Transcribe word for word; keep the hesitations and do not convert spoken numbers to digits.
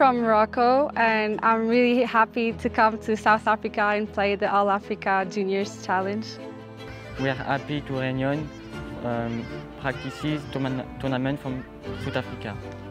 from Morocco, and I'm really happy to come to South Africa and play the All Africa Juniors Challenge. We are happy to reunion um, practices tournament from South Africa.